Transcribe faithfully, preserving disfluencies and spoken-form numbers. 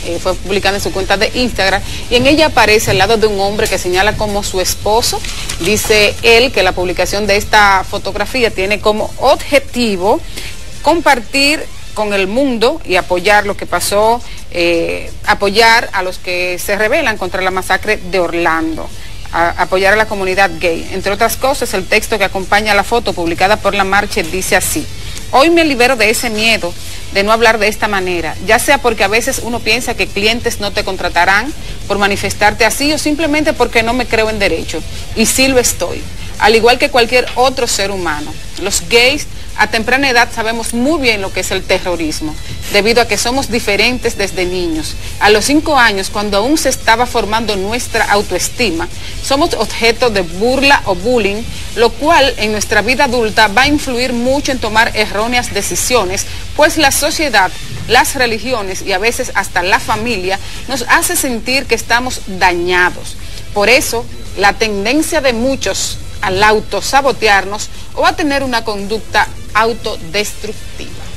eh, fue publicada en su cuenta de Instagram, y en ella aparece al lado de un hombre que señala como su esposo. Dice él que la publicación de esta fotografía tiene como objetivo compartir con el mundo y apoyar lo que pasó, eh, apoyar a los que se rebelan contra la masacre de Orlando, a, apoyar a la comunidad gay. Entre otras cosas, el texto que acompaña la foto publicada por la marcha dice así: hoy me libero de ese miedo de no hablar de esta manera, ya sea porque a veces uno piensa que clientes no te contratarán por manifestarte así o simplemente porque no me creo en derecho, y sí lo estoy, al igual que cualquier otro ser humano. Los gays a temprana edad sabemos muy bien lo que es el terrorismo, debido a que somos diferentes desde niños. A los cinco años, cuando aún se estaba formando nuestra autoestima, somos objeto de burla o bullying, lo cual en nuestra vida adulta va a influir mucho en tomar erróneas decisiones, pues la sociedad, las religiones y a veces hasta la familia nos hace sentir que estamos dañados. Por eso, la tendencia de muchos al autosabotearnos o a tener una conducta autodestructiva.